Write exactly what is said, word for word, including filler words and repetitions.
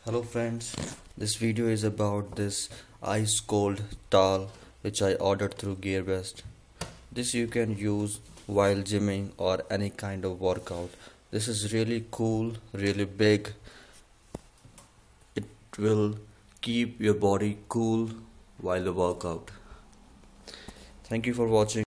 Hello friends, this video is about this ice cold towel which I ordered through GearBest. This you can use while gymming or any kind of workout. This is really cool, really big. It will keep your body cool while you work out. Thank you for watching.